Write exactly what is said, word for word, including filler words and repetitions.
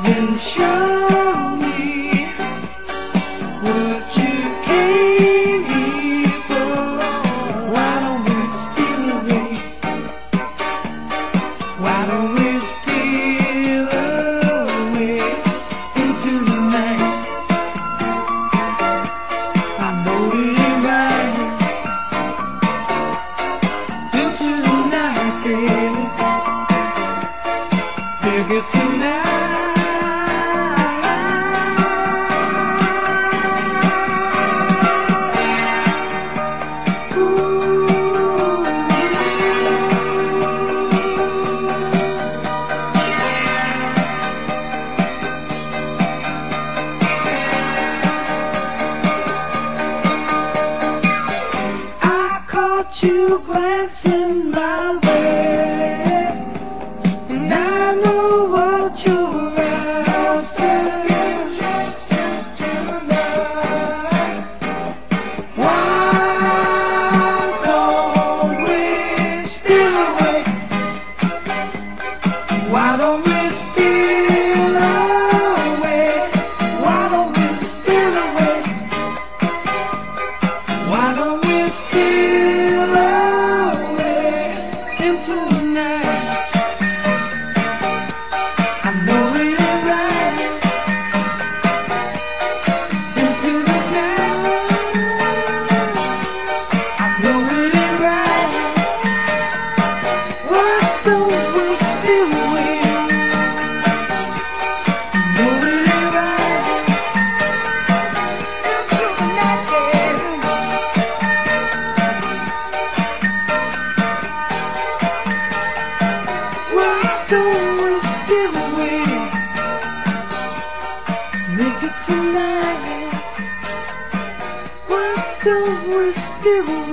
and show me what you came here for. Why don't we steal away? Why don't we steal away into the night? I know it ain't right. Into the night, baby. Baby, tonight. You glancing my way, and I know what you're after. Chances tonight. Why don't we steal away? Why don't we steal away? Why don't we steal away? Why don't we steal away into the night? I know it ain't right. Into the night. I know it ain't right. Why don't we steal away? I know it ain't right. Into the night, baby. Why don't we steal away? Make it tonight. Why don't we steal away?